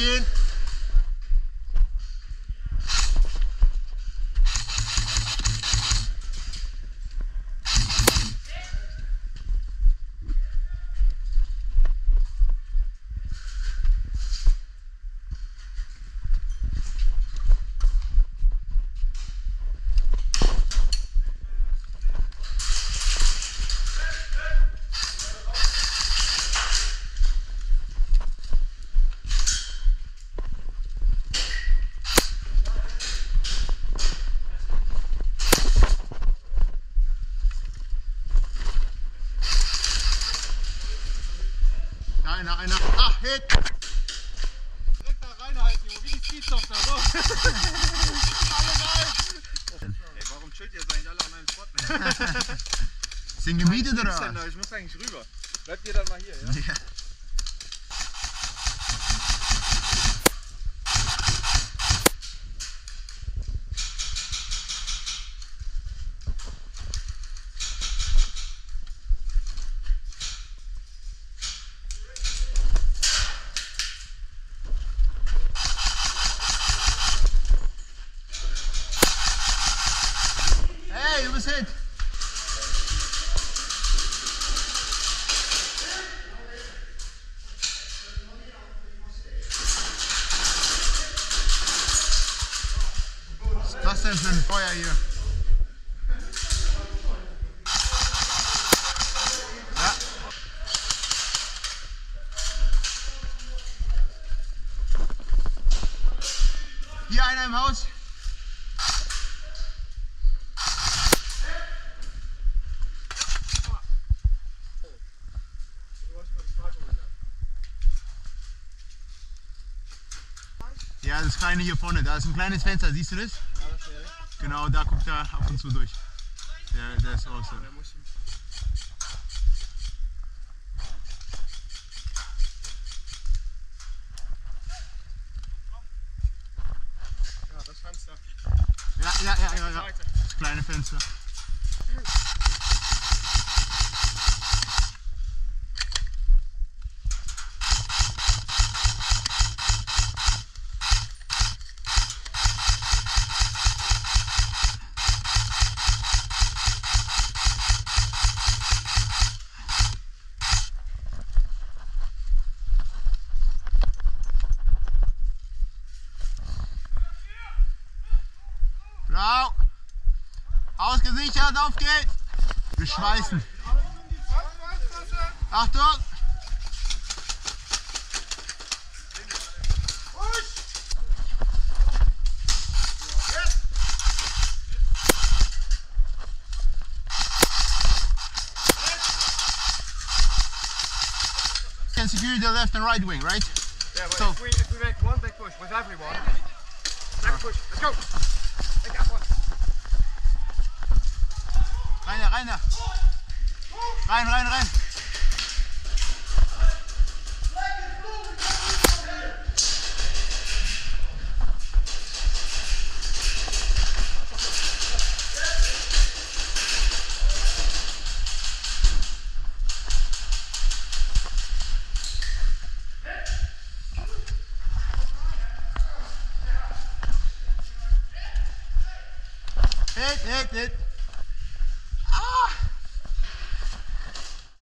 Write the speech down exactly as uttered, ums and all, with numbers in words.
gehen. Einer, einer. Ach, Hit! Direkt da reinhalten, Junge, wie die Speedsoftware, so. Alle geil! Ey, warum chillt ihr jetzt eigentlich alle an einem Spot? Sind gemietet oder was? Ich muss eigentlich rüber. Bleibt ihr dann mal hier, ja? Ja. Hey, du bist Hit! Was ist das denn für ein Feuer hier? Ja. Hier einer im Haus. Ja, das kleine hier vorne, da ist ein kleines Fenster, siehst du das? Ja, das wäre. Genau, da guckt er ab und zu durch. Der, der ist raus. Der muss. Ja, das Fenster. Ja, ja, ja, ja, ja. Das kleine Fenster. Blau. Ausgesichert, auf geht's. Wir schmeißen. Achtung. Can secure the left and right wing, right? Yeah, but So- if, we, if we make one big push with everyone, back push, let's go! Take that one. Rein da, rein da. Rein, rein, rein. Hit, hit, hit.